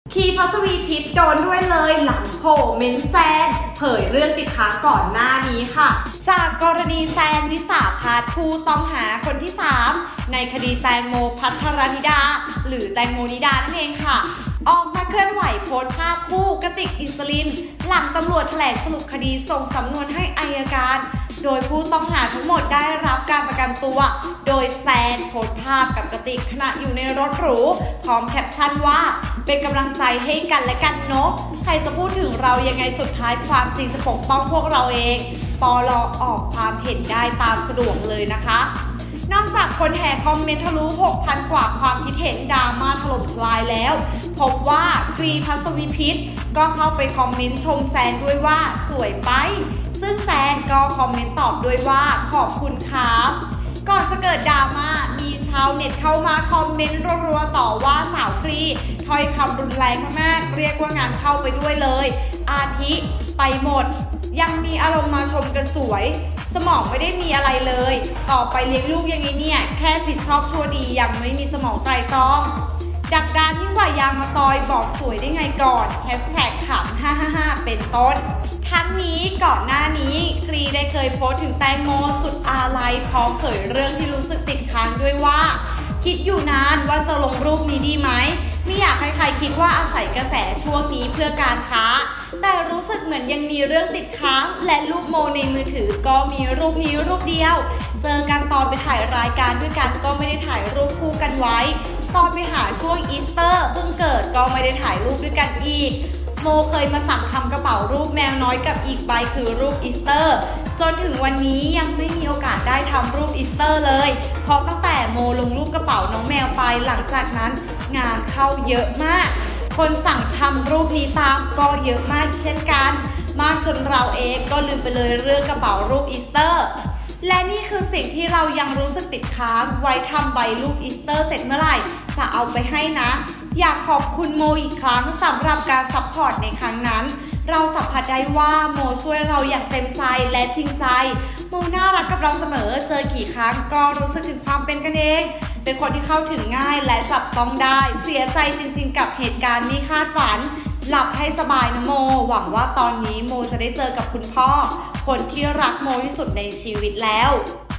คีพัสวีพิษโดนด้วยเลยหลังโผล่เม้นแซนเผยเรื่องติดค้างก่อนหน้านี้ค่ะจากกรณีแซนวิสาภัทรผู้ต้องหาคนที่3ในคดีแตงโมภัทรธิดาหรือแตงโมนิดานั่นเองค่ะออกมาเคลื่อนไหวโพสต์ภาพคู่กติกอิสรินหลังตำรวจแถลงสรุปคดีส่งสำนวนให้อัยการโดยผู้ต้องหาทั้งหมดได้รับการประกันตัวโดยแซนโพสต์ภาพกับกติกขณะอยู่ในรถหรูพร้อมแคปชั่นว่าเป็นกำลังใจให้กันและกันเนาะใครจะพูดถึงเรายังไงสุดท้ายความจริงจะปกป้องพวกเราเองปลออกความเห็นได้ตามสะดวกเลยนะคะนอกจากคนแห่คอมเมนต์ทะลุ 6,000 กว่าความคิดเห็นดราม่าถล่มทลายแล้วพบว่าครีพัสวีพิษก็เข้าไปคอมเมนต์ชมแซนด้วยว่าสวยไปซึ่งแซนก็คอมเมนต์ตอบด้วยว่าขอบคุณครับก่อนจะเกิดดราม่ามีชาวเน็ตเข้ามาคอมเมนต์รัวๆต่อว่าสาวครีถ้อยคำรุนแรงมากๆเรียกว่างานเข้าไปด้วยเลยอาทิไปหมดยังมีอารมณ์มาชมกันสวยสมองไม่ได้มีอะไรเลยต่อไปเลี้ยงลูกยังไงเนี่ยแค่ผิดชอบชั่วดียังไม่มีสมองไตร่ตรองดักดานยิ่งกว่ายางมะตอยบอกสวยได้ไงก่อนแฮชแท็กขำ555เป็นต้นทั้งนี้ก่อนหน้านี้ครีได้เคยโพสต์ถึงแตงโมสุดอาลัยพร้อมเผยเรื่องที่รู้สึกติดค้างด้วยว่าคิดอยู่นานว่าจะลงรูปนี้ดีไหมไม่อยากให้ใครคิดว่าอาศัยกระแสช่วงนี้เพื่อการค้าแต่รู้สึกเหมือนยังมีเรื่องติดค้างและรูปโมในมือถือก็มีรูปนี้รูปเดียวเจอกันตอนไปถ่ายรายการด้วยกันก็ไม่ได้ถ่ายรูปคู่กันไว้ตอนไปหาช่วงอีสเตอร์เพิ่งเกิดก็ไม่ได้ถ่ายรูปด้วยกันอีกโมเคยมาสั่งทำกระเป๋ารูปแมวน้อยกับอีกใบคือรูปอีสเตอร์จนถึงวันนี้ยังไม่มีโอกาสได้ทำรูปอีสเตอร์เลยเพราะตั้งแต่โมลงรูปกระเป๋าน้องแมวไปหลังจากนั้นงานเข้าเยอะมากคนสั่งทำรูปนี้ตามก็เยอะมากเช่นกันมากจนเราเองก็ลืมไปเลยเรื่องกระเป๋ารูปอีสเตอร์และนี่คือสิ่งที่เรายังรู้สึกติดค้างไว้ทำใบรูปอีสเตอร์เสร็จเมื่อไหร่จะเอาไปให้นะอยากขอบคุณโมอีกครั้งสำหรับการซัพพอร์ตในครั้งนั้นเราสัมผัสได้ว่าโมช่วยเราอย่างเต็มใจและจริงใจโมน่ารักกับเราเสมอเจอกี่ครั้งก็รู้สึกถึงความเป็นกันเองเป็นคนที่เข้าถึงง่ายและจับต้องได้เสียใจจริงๆกับเหตุการณ์ไม่คาดฝันหลับให้สบายนะโมหวังว่าตอนนี้โมจะได้เจอกับคุณพ่อคนที่รักโมที่สุดในชีวิตแล้ว